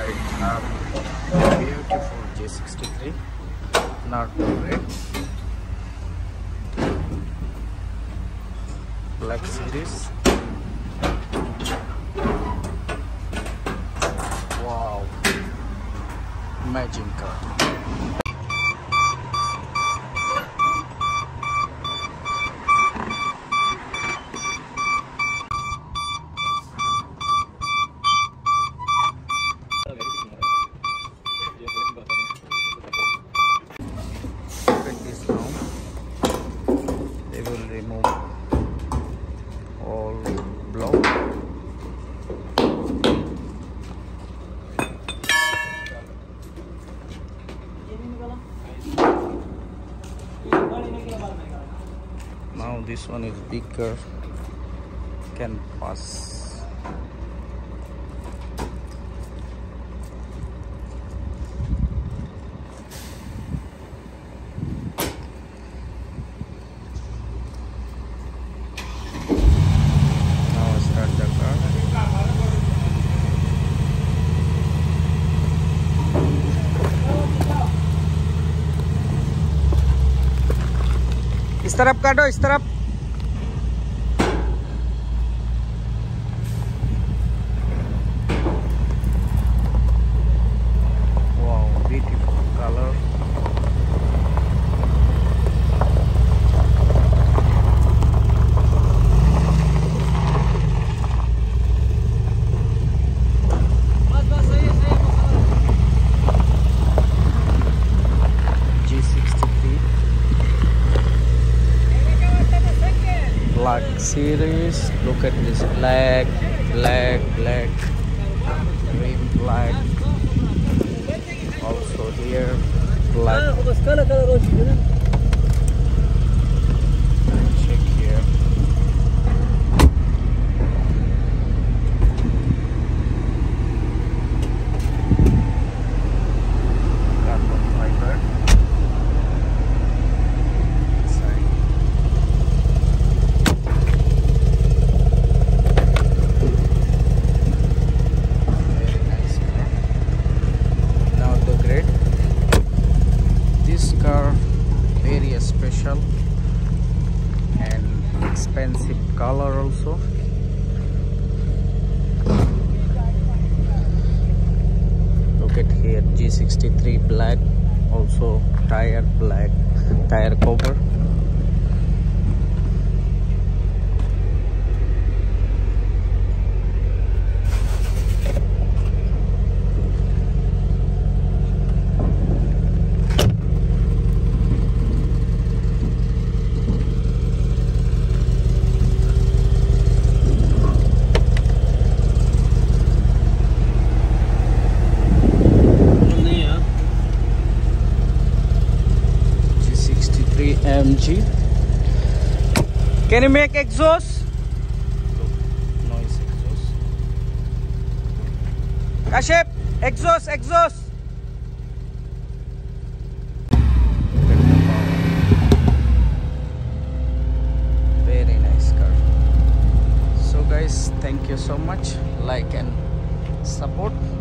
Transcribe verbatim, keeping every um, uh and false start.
I have beautiful G sixty-three Nardo red black series. Wow, amazing car. Remove all block. Now this one is bigger, can pass. इस तरफ काटो, इस तरफ। Wow, beautiful colour. G sixty-three black series. Look at this, black, black, black, green, black. Also here, black. Check here. Carbon fiber. Very special and expensive color also. Look at here, G sixty-three black, also tire black, tire cover. M G. Can you make exhaust? Noise exhaust. Kashif, exhaust, exhaust. Very nice car. So guys, thank you so much. Like and support.